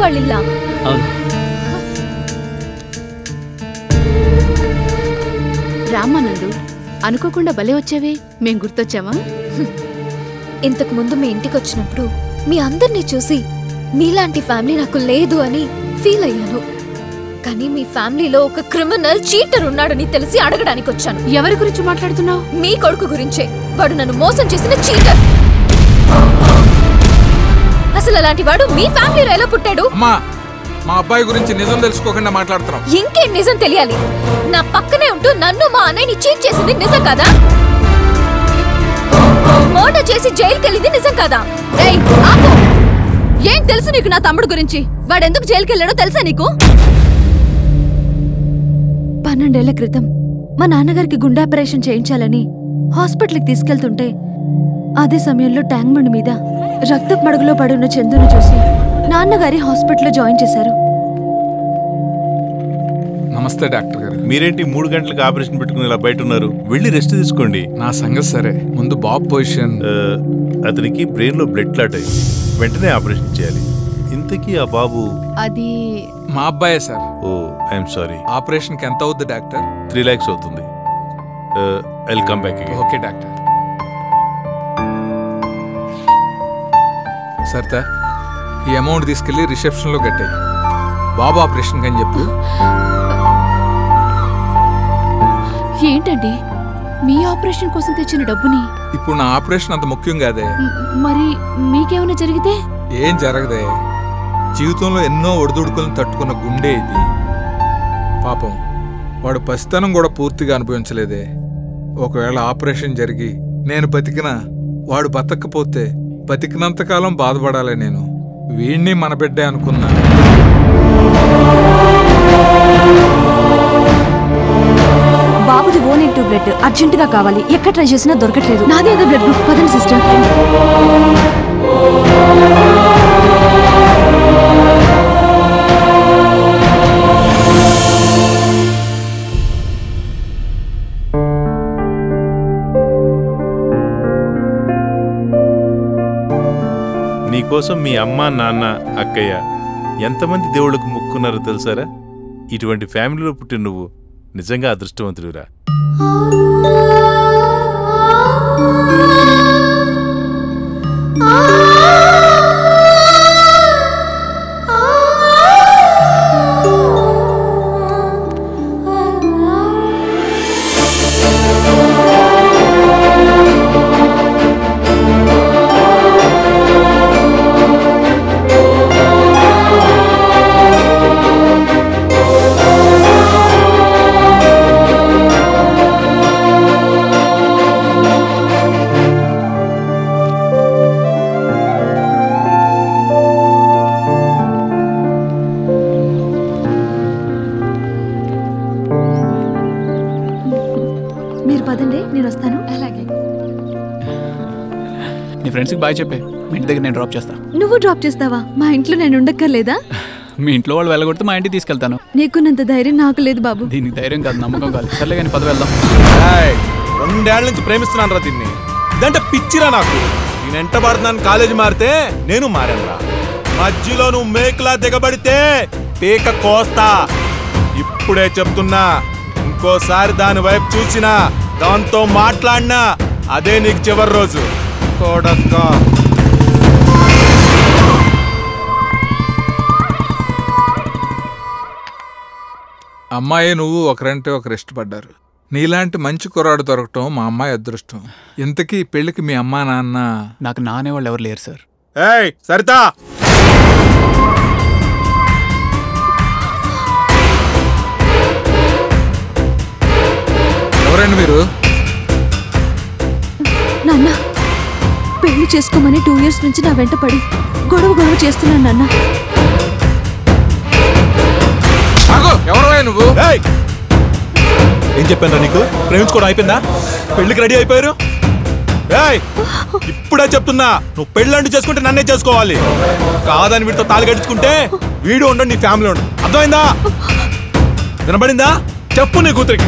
వాళ్ళిల్లా? రామానందు, అనుకోకుండా భలే వచ్చావే. మేం గుర్తొచ్చామా? ఇంతకు ముందు మీ ఇంటికి వచ్చినప్పుడు మీ అందరినీ చూసి మీలాంటి ఫ్యామిలీ నాకు లేదు అని ఫీల్ అయ్యాను. కానీ మీ ఫ్యామిలీలో ఒక క్రిమినల్ చీటర్ ఉన్నాడని తెలిసి అడగడానికి వచ్చాను. ఎవరి గురించి మాట్లాడుతున్నావు? మీ కొడుకు గురించే. వాడు నన్ను మోసం చేసిన చీటర్. అసలు అలాంటి వాడు మీ ఫ్యామిలీలో ఎలా పుట్టాడు? మా అబ్బాయి గురించి నిజం తెలుసుకోకుండా మాట్లాడుతున్నాం. ఇంకేం నిజం తెలియాలి? నా పక్కనే ఉంటూ నన్ను మా అన్నయ్యని చీట్ చేసింది నిజం కదా? మర్డర్ చేసి జైలుకి వెళ్ళింది నిజం కదా? ఏయ్ ఆపు! ఏం తెలుసు నీకు నా తమ్ముడు గురించి? వాడెందుకు జైలుకి వెళ్ళాడో తెలుసా నీకు? 12 ఏళ్ల క్రితం మా నాన్నగారికి గుండె ఆపరేషన్ చేయించాలని హాస్పిటల్కి తీసుకెళ్తుంటే అదే సమయంలో ట్యాంక్ బండ్ మీద రక్తపు మడుగులో పడున్న చందును చూసి నాన్నగారి హాస్పిటల్లో జాయిన్ చేశారు. నమస్తే డాక్టర్ గారు. మీరేంటి 3 గంటలకు ఆపరేషన్ పెట్టుకుని ఇలా బయట ఉన్నారు? వెళ్ళి రెస్ట్ తీసుకోండి. నా సంగతి సరే, ముందు బాబు పొజిషన్. అతనికి బ్రెయిన్ లో బ్లడ్ క్లాట్ అయ్యి వెంటనే ఆపరేషన్ చేయాలి. ఇంతకీ ఆ బాబు? అది మా అబ్బాయే సార్. ఓ ఐఎమ్ సారీ. ఆపరేషన్ కి ఎంత అవుద్ది డాక్టర్? 3 lakhs అవుతుంది. I will come back again. Okay doctor. సర్తా, ఈ అమౌంట్ తీసుకెళ్లి రిసెప్షన్ లో కట్టాయి. బాబు ఆపరేషన్ అని చెప్పు. ఏంటండి మీ ఆపరేషన్ కోసం తెచ్చిన డబ్బుని? ఇప్పుడు నా ఆపరేషన్ అంత ముఖ్యం కాదే. మరి మీకేమైనా జరిగితే? ఏం జరగదే. జీవితంలో ఎన్నో ఒడిదుడుకులను తట్టుకున్న గుండె ఇది. పాపం వాడు పసితనం కూడా పూర్తిగా అనుభవించలేదే. ఒకవేళ ఆపరేషన్ జరిగి నేను బతికినా వాడు బతకపోతే బతికినంతకాలం బాధపడాలి. నేను వీణ్ణి మన బిడ్డే అనుకున్నా. బాబుది O-నెగిటివ్ బ్లడ్ అర్జెంటుగా కావాలి. ఎక్కడ ట్రై చేసినా దొరకట్లేదు. నాదేదో బ్లడ్ గ్రూప్. పదండి సిస్టర్. నీకోసం మీ అమ్మ, నాన్న, అక్కయ్య ఎంతమంది దేవుళ్ళకు ముక్కున్నారో తెలుసారా? ఇటువంటి ఫ్యామిలీలో పుట్టిన నువ్వు నిజంగా అదృష్టవంతుడురా. మీరు పదండి, నేను వస్తాను. అలాగే. నీ ఫ్రెండ్స్కి బాయ్ చెప్పే. మీ ఇంటి దగ్గర నేను డ్రాప్ చేస్తా. నువ్వు డ్రాప్ చేస్తావా? మా ఇంట్లో నేను ఉండక్కర్లేదా? మీ ఇంట్లో వాళ్ళు వెళ్ళగొడితే మా ఇంటికి తీసుకెళ్తాను. నీకున్నంత ధైర్యం నాకు లేదు బాబు. దీనికి ధైర్యం కాదు, నమ్మకం కాదు. సర్లే కానీ పద వెళ్దాం. 2 ఏళ్ల నుంచి ప్రేమిస్తున్నాను రా దీన్ని. ఇదంటే పిచ్చిరా నాకు. నేను ఎంట పడుతున్నాను. కాలేజీ మారితే నేను మారానురా. మధ్యలో నువ్వు మేకలా దిగబడితే పీక కోస్తా. ఇప్పుడే చెప్తున్నా, ఇంకోసారి దాని వైపు చూసినా, దాంతో మాట్లాడినా అదే నీకు చివరి రోజు. కొడక్క. అమ్మాయి నువ్వు ఒకరంటే ఒకరు ఇష్టపడ్డారు. నీలాంటి మంచి కుర్రాడు దొరకటం మా అమ్మాయి అదృష్టం. ఇంతకీ పెళ్లికి మీ అమ్మా నాన్న? నాకు నానే వాళ్ళు ఎవరు లేరు సార్. ఏయ్ సరితా, ఎవరండి మీరు? నాన్న, పెళ్లి చేసుకోమని 2 years నుంచి నా వెంట పడి గొడవ చేస్తున్నాను నాన్న. ఎవరు నువ్వు? ఏం చెప్పాను నీకు? ప్రేమించుకోవడం అయిపోయిందా? పెళ్లికి రెడీ అయిపోయారు? ఇప్పుడే చెప్తున్నా, నువ్వు పెళ్ళంటూ చేసుకుంటే నన్నే చేసుకోవాలి. కాదని వీడితో తాళి కట్టించుకుంటే వీడు ఉండడు, నీ ఫ్యామిలీ ఉండదు. అర్థమైందా? వినబడిందా? చెప్పు నీ కూతురికి.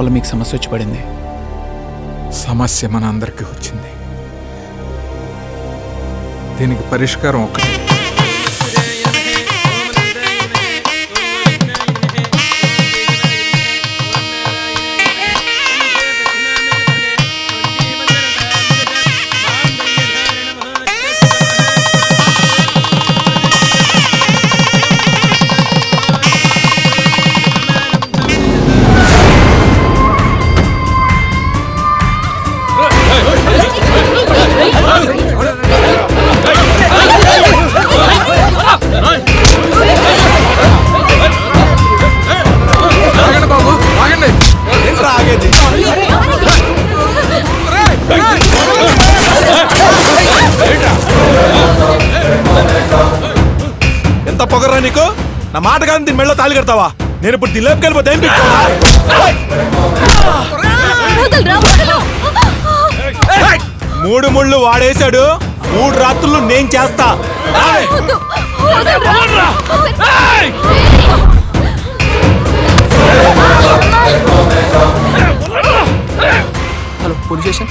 వల్ల మీకు సమస్య వచ్చి పడింది. సమస్య మన అందరికీ వచ్చింది. దీనికి పరిష్కారం ఒకటి. ఎంత పొగర్రా నీకు? నా మాట కాదు దీని మెళ్ళో తాళి కడతావా? నేను ఇప్పుడు దిల్లేపుకి వెళ్ళిపోతే ఏం మూడు ముళ్ళు వాడేశాడు, 3 రాత్రులు నేను చేస్తా. Hello police station.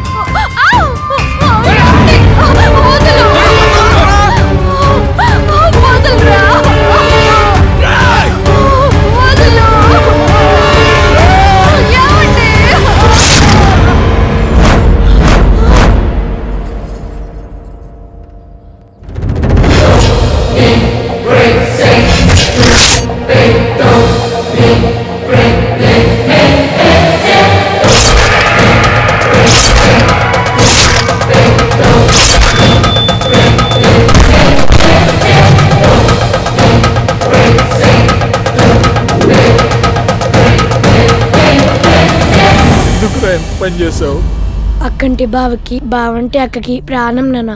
ఎంత పని చేసావు? అక్కంటే బావకి, బావంటే అక్కకి ప్రాణం నాన్న.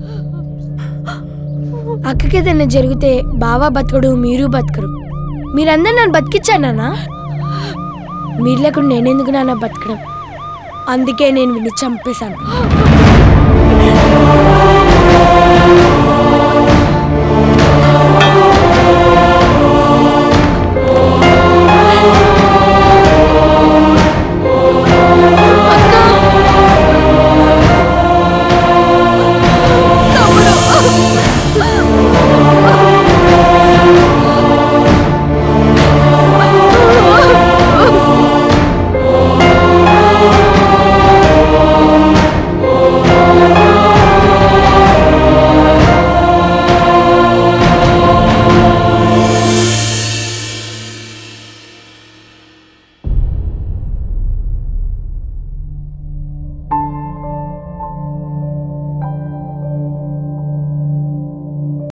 అక్కకి ఏదైనా జరిగితే బావ బతకడు, మీరు బతకరు. మీరందరూ నన్ను బతికిచ్చారు నాన్న. మీరు లేకుండా నేనెందుకు నాన్న బతకడం? అందుకే నేను వీడిని చంపేశాను.